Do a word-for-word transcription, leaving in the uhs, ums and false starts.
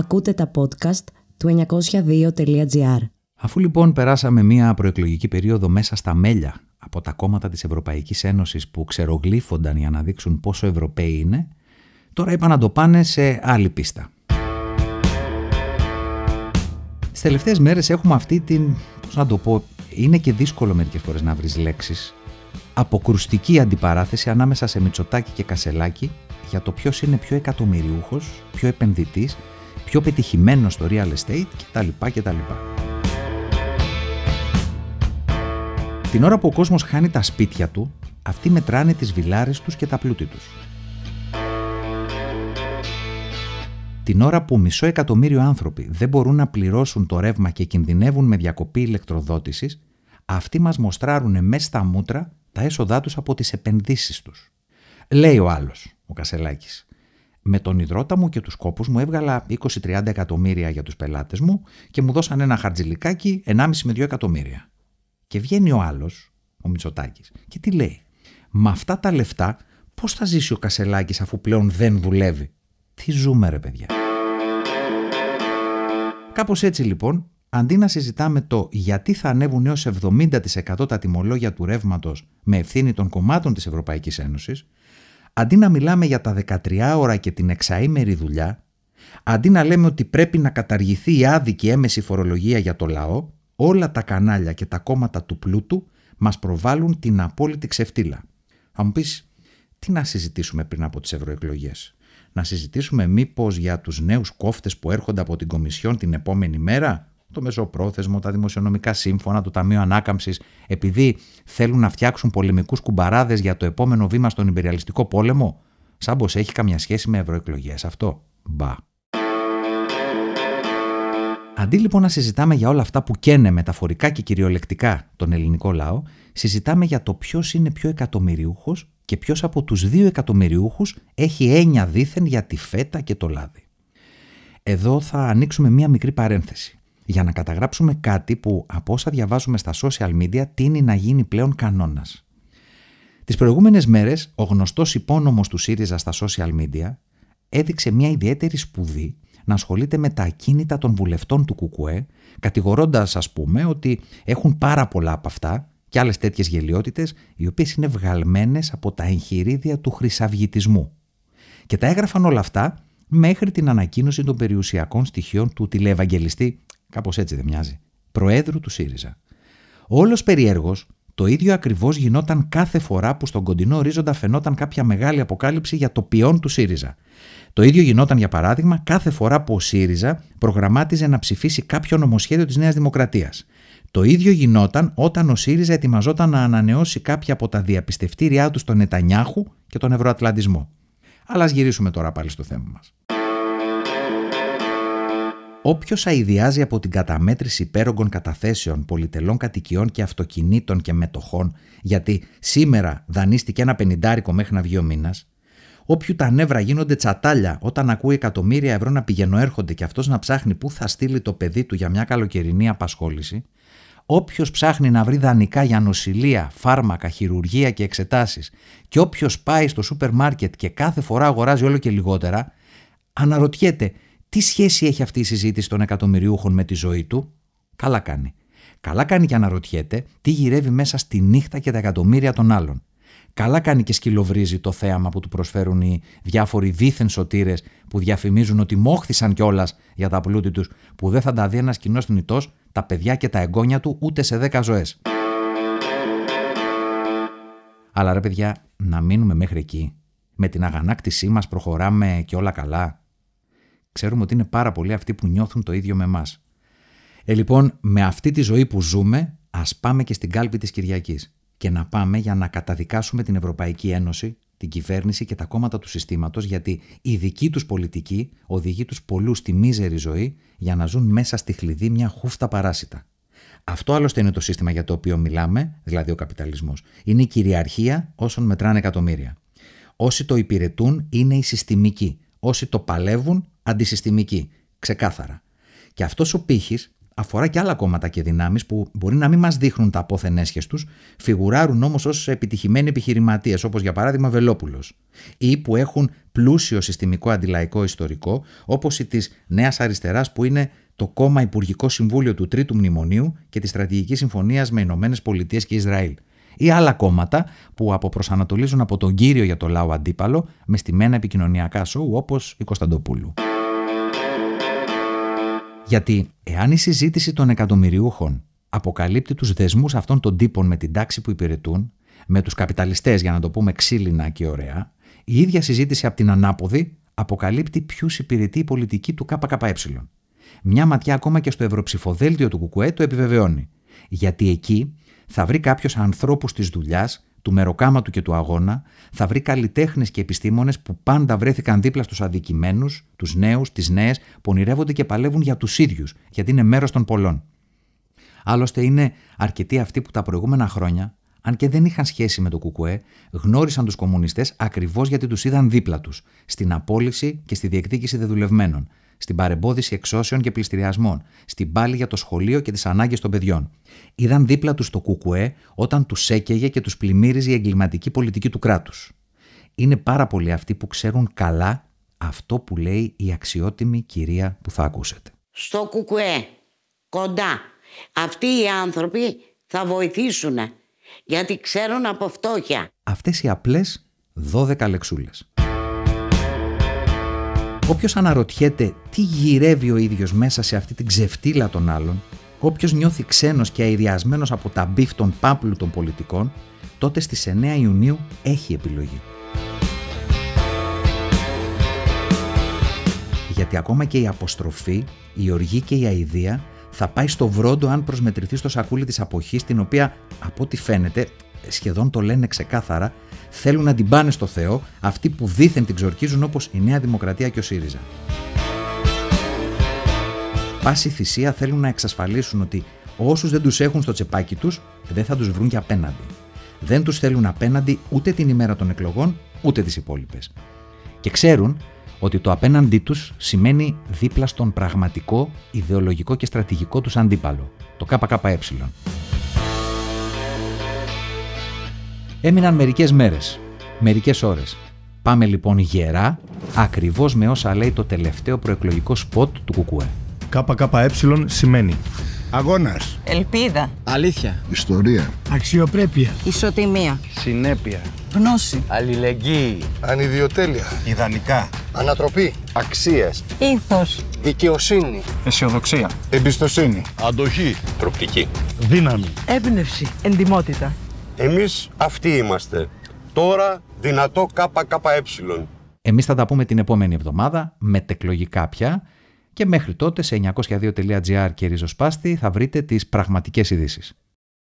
Ακούτε τα podcast του εννιακόσια δύο τελεία τζι άρ. Αφού λοιπόν περάσαμε μια προεκλογική περίοδο μέσα στα μέλια από τα κόμματα της Ευρωπαϊκής Ένωσης που ξερογλύφονταν για να δείξουν πόσο Ευρωπαίοι είναι, τώρα είπαν να το πάνε σε άλλη πίστα. Τις τελευταίες μέρες έχουμε αυτή την, πώς να το πω, είναι και δύσκολο μερικές φορές να βρεις λέξεις, αποκρουστική αντιπαράθεση ανάμεσα σε Μητσοτάκη και Κασσελάκη για το ποιος είναι πιο εκατομμυριούχος, πιο επενδυτής, πιο πετυχημένος στο real estate κτλ. κτλ. Την ώρα που ο κόσμος χάνει τα σπίτια του, αυτοί μετράνε τις βιλάρες τους και τα πλούτη τους. Την ώρα που μισό εκατομμύριο άνθρωποι δεν μπορούν να πληρώσουν το ρεύμα και κινδυνεύουν με διακοπή ηλεκτροδότησης, αυτοί μας μοστράρουν μέσα στα μούτρα τα έσοδά τους από τις επενδύσεις τους. Λέει ο άλλος, ο Κασσελάκης, με τον υδρότα μου και τους κόπους μου έβγαλα είκοσι με τριάντα εκατομμύρια για τους πελάτες μου και μου δώσαν ένα χαρτζηλικάκι ενάμιση με δύο εκατομμύρια. Και βγαίνει ο άλλος, ο Μητσοτάκης, και τι λέει? Με αυτά τα λεφτά πώς θα ζήσει ο Κασσελάκης αφού πλέον δεν δουλεύει? Τι ζούμε ρε παιδιά? Κάπως έτσι λοιπόν, αντί να συζητάμε το γιατί θα ανέβουν έως εβδομήντα τοις εκατό τα τιμολόγια του ρεύματος με ευθύνη των κομμάτων της Ευρωπαϊκής Ένωσης, αντί να μιλάμε για τα δεκατρία ώρα και την εξαήμερη δουλειά, αντί να λέμε ότι πρέπει να καταργηθεί η άδικη έμεση φορολογία για το λαό, όλα τα κανάλια και τα κόμματα του πλούτου μας προβάλλουν την απόλυτη ξεφτύλα. Θα μου πεις, τι να συζητήσουμε πριν από τις ευρωεκλογές? Να συζητήσουμε μήπως για τους νέους κόφτες που έρχονται από την Κομισιόν την επόμενη μέρα? Το μεσοπρόθεσμο, τα δημοσιονομικά σύμφωνα, το Ταμείο Ανάκαμψης, επειδή θέλουν να φτιάξουν πολεμικούς κουμπαράδες για το επόμενο βήμα στον ιμπεριαλιστικό πόλεμο? Σαν πως έχει καμιά σχέση με ευρωεκλογές αυτό? Μπα. Αντί λοιπόν να συζητάμε για όλα αυτά που καίνε μεταφορικά και κυριολεκτικά τον ελληνικό λαό, συζητάμε για το ποιος είναι πιο εκατομμυριούχος και ποιος από τους δύο εκατομμυριούχους έχει έννοια δήθεν για τη φέτα και το λάδι. Εδώ θα ανοίξουμε μία μικρή παρένθεση για να καταγράψουμε κάτι που από όσα διαβάζουμε στα social media τείνει να γίνει πλέον κανόνας. Τις προηγούμενες μέρες ο γνωστός υπόνομος του ΣΥΡΙΖΑ στα social media έδειξε μια ιδιαίτερη σπουδή να ασχολείται με τα ακίνητα των βουλευτών του ΚΚΕ, κατηγορώντας ας πούμε ότι έχουν πάρα πολλά από αυτά και άλλες τέτοιες γελοιότητες, οι οποίες είναι βγαλμένες από τα εγχειρίδια του χρυσαυγητισμού. Και τα έγραφαν όλα αυτά μέχρι την ανακοίνωση των περιουσιακών στοιχείων του τηλεευαγγελιστή, κάπως έτσι δεν μοιάζει, προέδρου του ΣΥΡΙΖΑ. Όλος περιέργως, το ίδιο ακριβώς γινόταν κάθε φορά που στον κοντινό ορίζοντα φαινόταν κάποια μεγάλη αποκάλυψη για το ποιόν του ΣΥΡΙΖΑ. Το ίδιο γινόταν, για παράδειγμα, κάθε φορά που ο ΣΥΡΙΖΑ προγραμμάτιζε να ψηφίσει κάποιο νομοσχέδιο της Νέας Δημοκρατίας. Το ίδιο γινόταν όταν ο ΣΥΡΙΖΑ ετοιμαζόταν να ανανεώσει κάποια από τα διαπιστευτήριά του στον Νετανιάχου και τον ευρωατλαντισμό. Αλλά ας γυρίσουμε τώρα πάλι στο θέμα μας. Όποιος αηδιάζει από την καταμέτρηση υπέρογκων καταθέσεων, πολυτελών κατοικιών και αυτοκινήτων και μετοχών, γιατί σήμερα δανείστηκε ένα πενηντάρικο μέχρι να βγει ο μήνας, όποιου τα νεύρα γίνονται τσατάλια όταν ακούει εκατομμύρια ευρώ να πηγαινοέρχονται και αυτός να ψάχνει πού θα στείλει το παιδί του για μια καλοκαιρινή απασχόληση, όποιος ψάχνει να βρει δανεικά για νοσηλεία, φάρμακα, χειρουργία και εξετάσεις, και όποιος πάει στο σούπερ μάρκετ και κάθε φορά αγοράζει όλο και λιγότερα, αναρωτιέται τι σχέση έχει αυτή η συζήτηση των εκατομμυριούχων με τη ζωή του. Καλά κάνει. Καλά κάνει και αναρωτιέται τι γυρεύει μέσα στη νύχτα και τα εκατομμύρια των άλλων. Καλά κάνει και σκυλοβρίζει το θέαμα που του προσφέρουν οι διάφοροι δίθεν σωτήρες που διαφημίζουν ότι μόχθησαν κιόλας για τα πλούτη τους, που δεν θα τα δει ένας κοινός θνητός, τα παιδιά και τα εγγόνια του ούτε σε δέκα ζωές. Αλλά ρε παιδιά, να μείνουμε μέχρι εκεί? Με την αγανάκτησή μας προχωράμε και όλα καλά? Ξέρουμε ότι είναι πάρα πολλοί αυτοί που νιώθουν το ίδιο με εμάς. Ε, λοιπόν, με αυτή τη ζωή που ζούμε, ας πάμε και στην κάλπη της Κυριακής. Και να πάμε για να καταδικάσουμε την Ευρωπαϊκή Ένωση, την κυβέρνηση και τα κόμματα του συστήματος, γιατί η δική τους πολιτική οδηγεί τους πολλούς στη μίζερη ζωή για να ζουν μέσα στη χλειδί μια χούφτα παράσιτα. Αυτό άλλωστε είναι το σύστημα για το οποίο μιλάμε, δηλαδή ο καπιταλισμός. Είναι η κυριαρχία όσων μετράνε εκατομμύρια. Όσοι το υπηρετούν είναι οι συστημικοί. Όσοι το παλεύουν, αντισυστημικοί. Ξεκάθαρα. Και αυτός ο πύχης αφορά και άλλα κόμματα και δυνάμεις που μπορεί να μην μας δείχνουν τα απόθεν έσχες τους, φιγουράρουν όμως ως επιτυχημένοι επιχειρηματίες, όπως για παράδειγμα Βελόπουλος, ή που έχουν πλούσιο συστημικό αντιλαϊκό ιστορικό, όπως η της Νέας Αριστεράς, που είναι το κόμμα Υπουργικό Συμβούλιο του Τρίτου Μνημονίου και της Στρατηγικής Συμφωνίας με Ηνωμένες Πολιτείες και Ισραήλ. Ή άλλα κόμματα που αποπροσανατολίζουν από τον κύριο για το λαό αντίπαλο με στημένα επικοινωνιακά σοου, όπως η Κωνσταντοπούλου. Γιατί εάν η συζήτηση των εκατομμυριούχων αποκαλύπτει τους δεσμούς αυτών των τύπων με την τάξη που υπηρετούν, με τους καπιταλιστές, για να το πούμε ξύλινα και ωραία, η ίδια συζήτηση από την ανάποδη αποκαλύπτει ποιους υπηρετεί η πολιτική του ΚΚΕ. Μια ματιά ακόμα και στο ευρωψηφοδέλτιο του ΚΚΕ το επιβεβαιώνει. Γιατί εκεί θα βρει κάποιος ανθρώπους της δουλειάς, του μεροκάματου και του αγώνα, θα βρει καλλιτέχνες και επιστήμονες που πάντα βρέθηκαν δίπλα στους αδικημένους, τους νέους, τις νέες, που ονειρεύονται και παλεύουν για τους ίδιους, γιατί είναι μέρος των πολλών. Άλλωστε, είναι αρκετοί αυτοί που τα προηγούμενα χρόνια, αν και δεν είχαν σχέση με το ΚΚΕ, γνώρισαν τους κομμουνιστές ακριβώς γιατί τους είδαν δίπλα τους, στην απόλυση και στη διεκδίκηση δεδουλευμένων, στην παρεμπόδιση εξώσεων και πληστηριασμών, στην πάλη για το σχολείο και τις ανάγκες των παιδιών. Είδαν δίπλα τους το ΚΚΕ όταν τους έκαιγε και τους πλημμύριζε η εγκληματική πολιτική του κράτους. Είναι πάρα πολλοί αυτοί που ξέρουν καλά αυτό που λέει η αξιότιμη κυρία που θα ακούσετε. Στο ΚΚΕ, κοντά, αυτοί οι άνθρωποι θα βοηθήσουν, γιατί ξέρουν από φτώχεια. Αυτές οι απλές δώδεκα λεξούλες. Όποιος αναρωτιέται τι γυρεύει ο ίδιος μέσα σε αυτή την ξεφτύλα των άλλων, όποιος νιώθει ξένος και αηδιασμένος από τα μπιφ των πάμπλου των πολιτικών, τότε στις εννέα Ιουνίου έχει επιλογή. Γιατί ακόμα και η αποστροφή, η οργή και η αηδία θα πάει στο βρόντο αν προσμετρηθεί στο σακούλι της αποχής, την οποία, από ό,τι φαίνεται, σχεδόν το λένε ξεκάθαρα, θέλουν να την πάνε στο Θεό αυτοί που δήθεν την ξορκίζουν, όπως η Νέα Δημοκρατία και ο ΣΥΡΙΖΑ. Πάση θυσία θέλουν να εξασφαλίσουν ότι όσους δεν τους έχουν στο τσεπάκι τους δεν θα τους βρουν και απέναντι. Δεν τους θέλουν απέναντι ούτε την ημέρα των εκλογών ούτε τις υπόλοιπες. Και ξέρουν ότι το απέναντί τους σημαίνει δίπλα στον πραγματικό, ιδεολογικό και στρατηγικό τους αντίπαλο, το ΚΚΕ. Έμειναν μερικές μέρες, μερικές ώρες. Πάμε λοιπόν γερά, ακριβώς με όσα λέει το τελευταίο προεκλογικό σποτ του ΚΚΕ. ΚΚΕ σημαίνει αγώνας, ελπίδα, αλήθεια, ιστορία, αξιοπρέπεια, ισοτιμία, συνέπεια, γνώση, αλληλεγγύη, ανιδιοτέλεια, ιδανικά, ανατροπή, αξίες, ήθος, δικαιοσύνη, αισιοδοξία, εμπιστοσύνη, αντοχή, προοπτική, δύναμη, έμπνευση, εντιμότητα. Εμείς αυτοί είμαστε. Τώρα δυνατό ΚΚΕ. Εμείς θα τα πούμε την επόμενη εβδομάδα, μετεκλογικά πια, και μέχρι τότε σε εννιακόσια δύο τελεία τζι άρ και ριζοσπάστη θα βρείτε τις πραγματικές ειδήσεις.